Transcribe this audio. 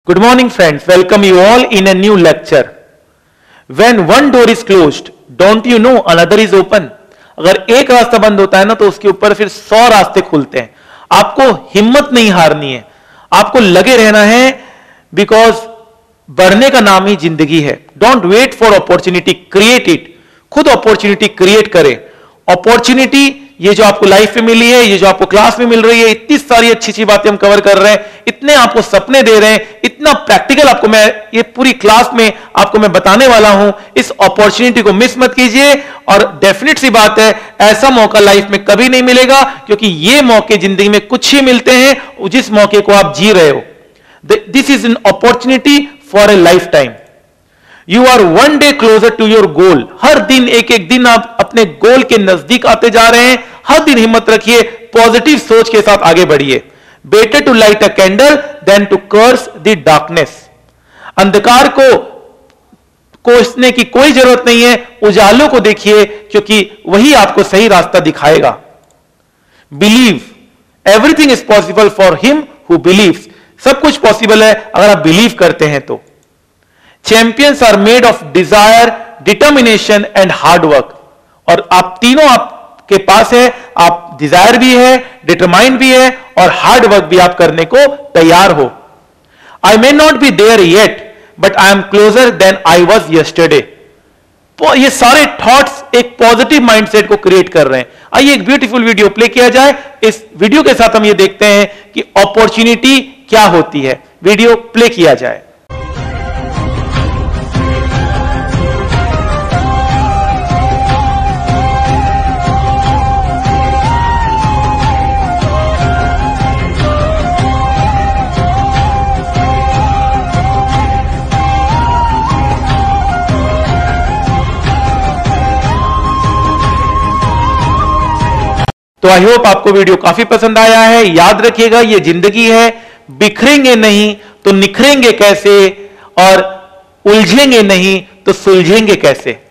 Good morning friends, welcome you all in a new lecture. When one door is closed, don't you know another is open? अगर एक रास्ता बंद होता है ना तो उसके ऊपर फिर 100 रास्ते खुलते हैं. आपको हिम्मत नहीं हारनी है, आपको लगे रहना है, बिकॉज बढ़ने का नाम ही जिंदगी है. Don't wait for opportunity, create it. खुद अपॉर्चुनिटी क्रिएट करें. अपॉर्चुनिटी ये जो आपको लाइफ में मिली है, ये जो आपको क्लास में मिल रही है, इतनी सारी अच्छी अच्छी बातें हम कवर कर रहे हैं, इतने आपको सपने दे रहे हैं, इतना प्रैक्टिकल आपको मैं ये पूरी क्लास में आपको मैं बताने वाला हूं. इस अपॉर्चुनिटी को मिस मत कीजिए. और डेफिनेट सी बात है, ऐसा मौका लाइफ में कभी नहीं मिलेगा, क्योंकि ये मौके जिंदगी में कुछ ही मिलते हैं जिस मौके को आप जी रहे हो. This is an opportunity for a lifetime. You are one day closer to your goal. हर दिन एक एक दिन आप अपने गोल के नजदीक आते जा रहे हैं. हर दिन हिम्मत रखिए, पॉजिटिव सोच के साथ आगे बढ़िए. Better to light a candle than to curse the darkness. अंधकार को कोसने की कोई जरूरत नहीं है, उजालों को देखिए, क्योंकि वही आपको सही रास्ता दिखाएगा. Believe everything is possible for him who believes. सब कुछ पॉसिबल है अगर आप बिलीव करते हैं तो. Champions are made of desire, determination and hard work. और आप तीनों आपके पास है. आप डिजायर भी है, डिटरमाइंड भी है, और हार्ड वर्क भी आप करने को तैयार हो. I may not be there yet but I am closer than I was yesterday. ये सारे थॉट्स एक पॉजिटिव माइंडसेट को क्रिएट कर रहे हैं. आइए एक ब्यूटीफुल वीडियो प्ले किया जाए. इस वीडियो के साथ हम ये देखते हैं कि अपॉर्चुनिटी क्या होती है. वीडियो प्ले किया जाए. तो आई होप आपको वीडियो काफी पसंद आया है. याद रखिएगा, ये जिंदगी है, बिखरेंगे नहीं तो निखरेंगे कैसे, और उलझेंगे नहीं तो सुलझेंगे कैसे.